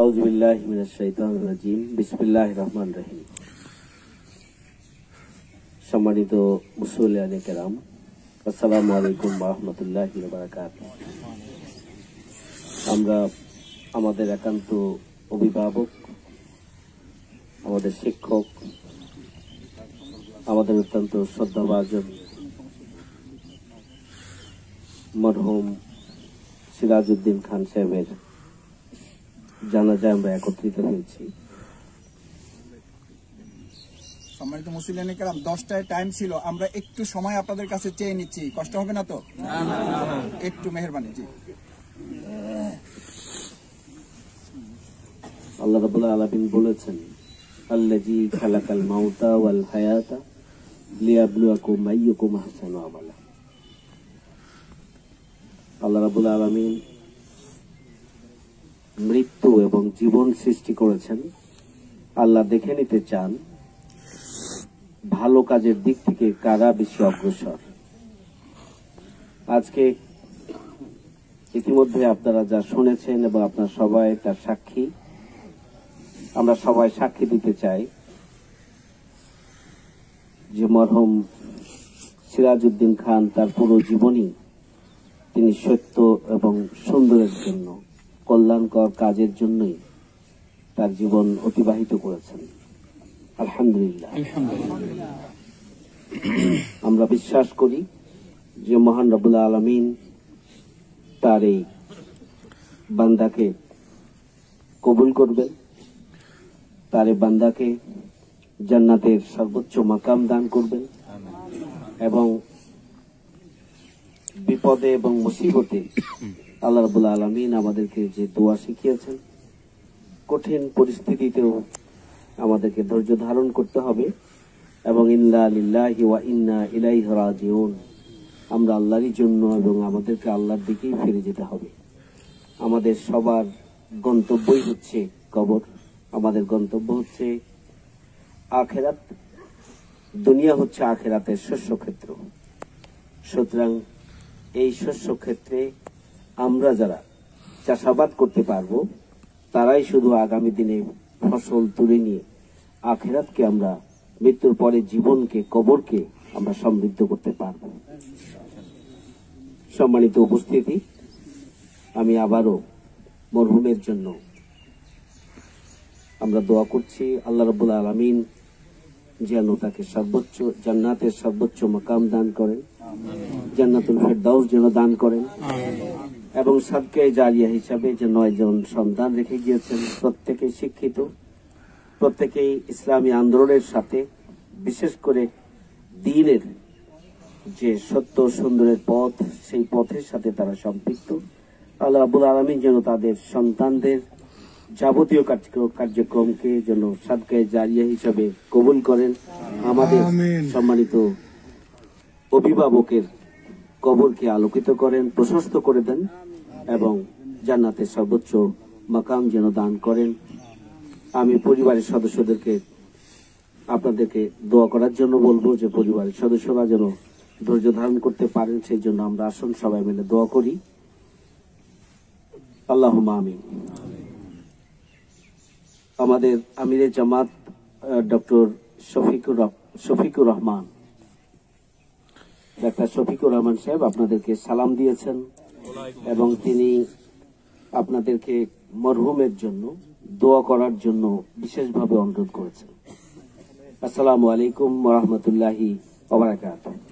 আউযু বিল্লাহি মিনাশ শাইতানির রাজিম। বিসমিল্লাহির রহমানির রহিম। সম্মানিত মুসল্লিয়ানে কেরাম, আসসালামু আলাইকুম ওয়া রাহমাতুল্লাহি ওয়া বারাকাতুহু। আমরা আমাদের একান্ত অভিভাবক, আমাদের শিক্ষক, আমাদের অত্যন্ত শ্রদ্ধাভাজন মরহুম সিরাজউদ্দিন খান সাহেবের জানাজায় আমরা একত্রিত হয়েছি। সম্মানিত মুসলিয়ানে কেরাম, 10টায় টাইম ছিল, আমরা একটু সময় আপনাদের কাছে চেয়ে নিচ্ছি, কষ্ট হবে না তো? একটু মেহেরবানি। জি, আল্লাহ রাব্বুল আলামিন বলেছেন, আল্লাযী খালাকাল মাউতা ওয়াল হায়াতা লিয়াবলুয়াকুম আইয়ুকুম আহসানু আমালা। আল্লাহ রাব্বুল আলামিন মৃত্যু এবং জীবন সৃষ্টি করেছেন। আল্লাহ দেখে নিতে চান ভালো কাজের দিক থেকে কারা বেশি অগ্রসর। আজকে ইতিমধ্যে আপনারা যা শুনেছেন এবং আপনারা সবাই তার সাক্ষী, আমরা সবাই সাক্ষী দিতে চাই যে মরহুম সিরাজউদ্দিন খান তার পুরো জীবনই তিনি সত্য এবং সুন্দরের জন্য, কল্যাণকর কাজের জন্যই তার জীবন অতিবাহিত করেছেন। আলহামদুলিল্লাহ। আমরা বিশ্বাস করি যে মহান রব্বুল আলামিন তার এই বান্দাকে কবুল করবেন, তার এই বান্দাকে জান্নাতের সর্বোচ্চ মাকাম দান করবেন এবং বিপদে এবং মুসিবতে আল্লাহ রাব্বুল আলামিন আমাদেরকে যে দোয়া শিখিয়েছেন, কঠিন পরিস্থিতিতেও আমাদেরকে ধৈর্য ধারণ করতে হবে এবং ইন্না লিল্লাহি ওয়া ইন্না ইলাইহি রাজিউন, আমরা আল্লাহরই জন্য এবং আমাদেরকে আল্লাহর দিকেই ফিরে যেতে হবে। আমাদের সবার গন্তব্যই হচ্ছে কবর, আমাদের গন্তব্য হচ্ছে আখিরাত। দুনিয়া হচ্ছে আখিরাতের শস্যক্ষেত্র। সুতরাং এই শস্যক্ষেত্রে আমরা যারা চাষাবাদ করতে পারবো তারাই শুধু আগামী দিনে ফসল তুলে নিয়ে আখিরাতকে, আমরা মৃত্যুর পরে জীবনকে, কবরকে আমরা সমৃদ্ধ করতে পারব। সম্মানিত উপস্থিতি, আমি আবারও মরহুমের জন্য আমরা দোয়া করছি। আল্লাহ রাব্বুল আলামিন যেন তাকে সর্বোচ্চ জান্নাতের সর্বোচ্চ মাকাম দান করেন, জান্নাতুল ফেরদাউস যেন দান করেন এবং সাদকায়ে জারিয়া হিসাবে যে 9 জন সন্তান রেখে গিয়েছেন, প্রত্যেকেই শিক্ষিত, প্রত্যেকেই ইসলামী আন্দোলনের সাথে, বিশেষ করে দ্বীনের যে সত্য সুন্দরের পথ, সেই পথের সাথে তারা সম্পৃক্ত। আল্লাহ রাব্বুল আলামিন যেন তাদের সন্তানদের যাবতীয় কার্যক্রমকে যেন সাদকায়ে জারিয়া হিসাবে কবুল করেন। আমাদের সম্মানিত অভিভাবকের কবরকে আলোকিত করেন, প্রশস্ত করে দেন এবং জান্নাতের সর্বোচ্চ মাকাম যেন দান করেন। আমি পরিবারের সদস্যদেরকে আপনাদেরকে দোয়া করার জন্য বলবো যে পরিবারের সদস্যরা যেন ধৈর্য ধারণ করতে পারেন, সেই জন্য আমরা আসুন সবাই মিলে দোয়া করি। আল্লাহুম্মা আমিন। আমাদের আমিরে জামাত ডক্টর শফিকুর রহমান, ডাক্তার শফিকুর রহমান সাহেব আপনাদেরকে সালাম দিয়েছেন এবং তিনি আপনাদেরকে মরহুমের জন্য দোয়া করার জন্য বিশেষভাবে অনুরোধ করেছেন। আসসালামু আলাইকুম ওয়া রাহমাতুল্লাহি ওয়া বারাকাতুহু।